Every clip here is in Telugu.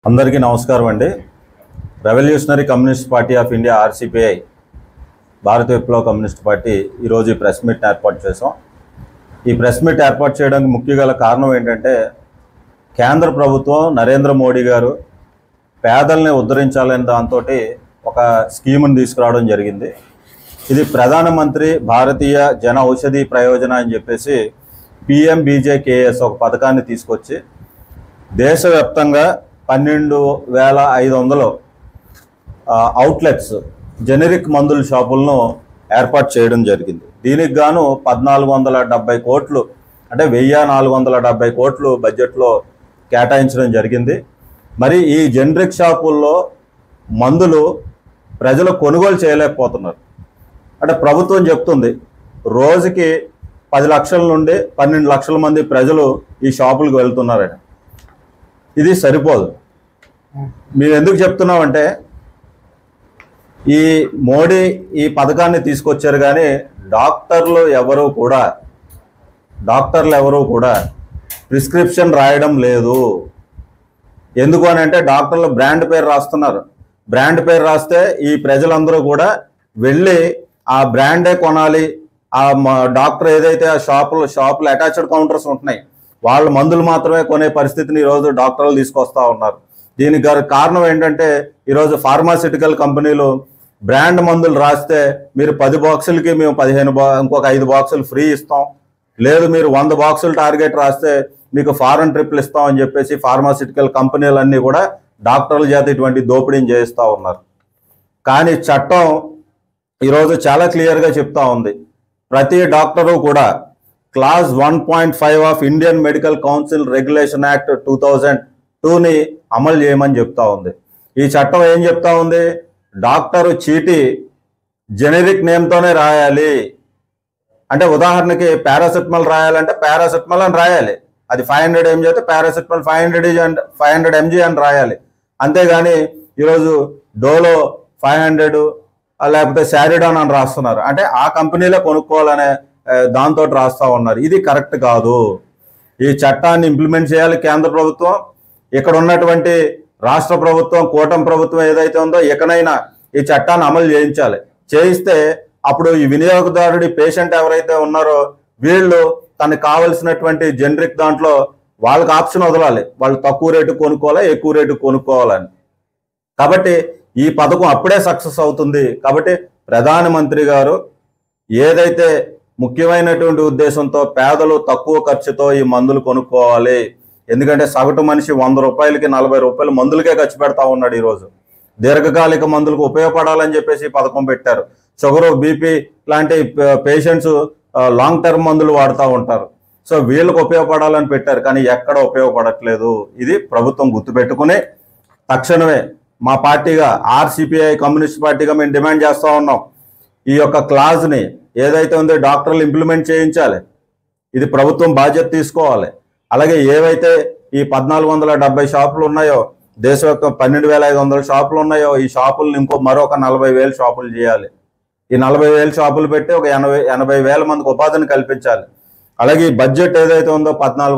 అందరికీ నమస్కారం అండి. Revolutionary communist party of India RCPI భారత విప్లవ కమ్యూనిస్ట్ పార్టీ ఈరోజు ఈ ప్రెస్ మీట్ ఏర్పాటు చేసాం. ఈ ప్రెస్ మీట్ ఏర్పాటు చేయడానికి ముఖ్య గల కారణం ఏంటంటే కేంద్ర ప్రభుత్వం నరేంద్ర మోడీ గారు పేదల్ని ఉద్ధరించాలనే దాంతో ఒక స్కీమ్ని తీసుకురావడం జరిగింది. ఇది ప్రధానమంత్రి భారతీయ జన ఔషధి ప్రయోజన అని చెప్పేసి PMBJKS ఒక పథకాన్ని తీసుకొచ్చి దేశవ్యాప్తంగా 12,500 అవుట్లెట్స్ జెనరిక్ మందుల షాపులను ఏర్పాటు చేయడం జరిగింది. దీనికి గాను 1,470 కోట్లు అంటే 1,470 కోట్లు బడ్జెట్లో కేటాయించడం జరిగింది. మరి ఈ జెనరిక్ షాపుల్లో మందులు ప్రజలు కొనుగోలు చేయలేకపోతున్నారు. అంటే ప్రభుత్వం చెప్తుంది రోజుకి 10 లక్షల నుండి 12 లక్షల మంది ప్రజలు ఈ షాపులకు వెళ్తున్నారట. ఇది సరిపోదు. మేము ఎందుకు చెప్తున్నామంటే ఈ మోడీ ఈ పథకాన్ని తీసుకొచ్చారు, కానీ డాక్టర్లు ఎవరు కూడా ప్రిస్క్రిప్షన్ రాయడం లేదు. ఎందుకు అని అంటే డాక్టర్లు బ్రాండ్ పేరు రాస్తున్నారు. బ్రాండ్ పేరు రాస్తే ఈ ప్రజలందరూ కూడా వెళ్ళి ఆ బ్రాండే కొనాలి. ఆ డాక్టర్ ఏదైతే ఆ షాపులు అటాచ్డ్ కౌంటర్స్ ఉంటున్నాయి, వాళ్ళ మందులు మాత్రమే కొనే పరిస్థితిని ఈరోజు డాక్టర్లు తీసుకొస్తా ఉన్నారు. దీనికి కారణం ఏంటంటే ఈరోజు ఫార్మాసిటికల్ కంపెనీలు బ్రాండ్ మందులు రాస్తే మీరు 10 బాక్సులకి మేము 15 ఇంకొక 5 బాక్సులు ఫ్రీ ఇస్తాం, లేదు మీరు 100 బాక్సులు టార్గెట్ రాస్తే మీకు ఫారెన్ ట్రిప్లు ఇస్తాం అని చెప్పేసి ఫార్మాసిటికల్ కంపెనీలన్నీ కూడా డాక్టర్ల చేత ఇటువంటి దోపిడీని చేస్తూ ఉన్నారు. కానీ చట్టం ఈరోజు చాలా క్లియర్గా చెప్తా ఉంది, ప్రతి డాక్టరు కూడా class 1.5 of Indian medical council regulation act 2002ని అమలు చేయమని చెప్తా ఉంది. ఈ చట్టం ఏం చెప్తా ఉంది, డాక్టరు చీటీ జెనరిక్ నేమ్తోనే రాయాలి. అంటే ఉదాహరణకి పారాసెటమాల్ రాయాలంటే పారాసెటమాల్ అని రాయాలి, అది 500 mg అయితే పారాసెటమాల్ 500 mg అని రాయాలి. అంతేగాని ఈరోజు డోలో 500 లేకపోతే శారిడాన్ అని రాస్తున్నారు. అంటే ఆ కంపెనీలే కొనుక్కోవాలనే దాంతో రాస్తూ ఉన్నారు. ఇది కరెక్ట్ కాదు. ఈ చట్టాన్ని ఇంప్లిమెంట్ చేయాలి కేంద్ర ప్రభుత్వం. ఇక్కడ ఉన్నటువంటి రాష్ట్ర ప్రభుత్వం, కూటమి ప్రభుత్వం ఏదైతే ఉందో ఇకనైనా ఈ చట్టాన్ని అమలు చేయిస్తే అప్పుడు ఈ వినియోగదారుడి పేషెంట్ ఎవరైతే ఉన్నారో వీళ్ళు తనకు కావలసినటువంటి జెనరిక్ దాంట్లో వాళ్ళకి ఆప్షన్ వదలాలి, వాళ్ళు తక్కువ రేటు కొనుక్కోవాలా ఎక్కువ రేటు కొనుక్కోవాలని. కాబట్టి ఈ పథకం అప్పుడే సక్సెస్ అవుతుంది. కాబట్టి ప్రధానమంత్రి గారు ఏదైతే ముఖ్యమైనటువంటి ఉద్దేశంతో పేదలు తక్కువ ఖర్చుతో ఈ మందులు కొనుక్కోవాలి, ఎందుకంటే సగటు మనిషి 100 రూపాయలకి 40 రూపాయలు మందులకే ఖర్చు పెడతా ఉన్నాడు. ఈరోజు దీర్ఘకాలిక మందులకు ఉపయోగపడాలని చెప్పేసి పథకం పెట్టారు. షుగరు, బీపీ లాంటి పేషెంట్స్ లాంగ్ టర్మ్ మందులు వాడుతూ ఉంటారు. సో వీళ్ళకు ఉపయోగపడాలని పెట్టారు, కానీ ఎక్కడ ఉపయోగపడట్లేదు. ఇది ప్రభుత్వం గుర్తుపెట్టుకుని తక్షణమే మా పార్టీగా ఆర్సిపిఐ కమ్యూనిస్ట్ పార్టీగా మేము డిమాండ్ చేస్తూ ఉన్నాం, ఈ యొక్క క్లాజ్ని ఏదైతే ఉందో డాక్టర్లు ఇంప్లిమెంట్ చేయించాలి. ఇది ప్రభుత్వం బాధ్యత తీసుకోవాలి. అలాగే ఏవైతే ఈ 1,470 షాపులు ఉన్నాయో, దేశవ్యాప్తం 12,500 షాపులు ఉన్నాయో, ఈ షాపులను మరొక 40,000 షాపులు చేయాలి. ఈ 40,000 షాపులు పెట్టి ఒక 80,000 మందికి ఉపాధిని కల్పించాలి. అలాగే ఈ బడ్జెట్ ఏదైతే ఉందో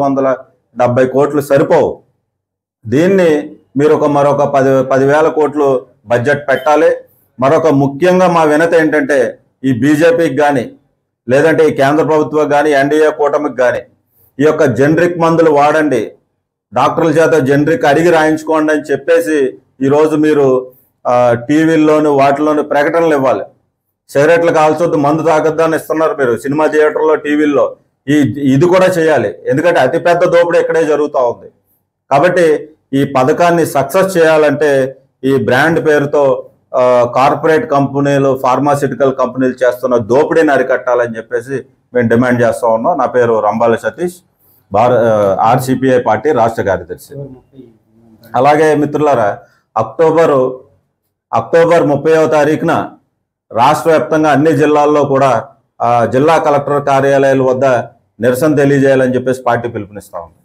1,470 కోట్లు సరిపోవు. దీన్ని మీరు మరొక 10,000 కోట్లు బడ్జెట్ పెట్టాలి. మరొక ముఖ్యంగా మా వినతి ఏంటంటే ఈ బీజేపీకి కానీ లేదంటే ఈ కేంద్ర ప్రభుత్వం కానీ ఎన్డీఏ కూటమికి కానీ ఈ యొక్క జెనరిక్ మందులు వాడండి, డాక్టర్ల చేత జెనరిక్ అడిగి రాయించుకోండి అని చెప్పేసి ఈరోజు మీరు టీవీల్లోను వాటిలోను ప్రకటనలు ఇవ్వాలి. సిగరెట్లు కాల్చొద్దు, మందు తాగొద్దు అని ఇస్తున్నారు మీరు సినిమా థియేటర్లో, టీవీల్లో. ఇది కూడా చేయాలి, ఎందుకంటే అతిపెద్ద దోపిడీ ఇక్కడే జరుగుతూ ఉంది. కాబట్టి ఈ పథకాన్ని సక్సెస్ చేయాలంటే ఈ బ్రాండ్ పేరుతో కార్పొరేట్ కంపెనీలు, ఫార్మాసిటికల్ కంపెనీలు చేస్తున్న దోపిడీని అరికట్టాలని చెప్పేసి మేము డిమాండ్ చేస్తూ ఉన్నాం. నా పేరు రంబాల సతీష్, ఆర్సిపిఐ పార్టీ రాష్ట్ర కార్యదర్శి. అలాగే మిత్రులారా, అక్టోబర్ 30వ తారీఖున రాష్ట్ర వ్యాప్తంగా అన్ని జిల్లాల్లో కూడా జిల్లా కలెక్టర్ కార్యాలయాల వద్ద నిరసన తెలియజేయాలని చెప్పేసి పార్టీ పిలుపునిస్తా ఉంది.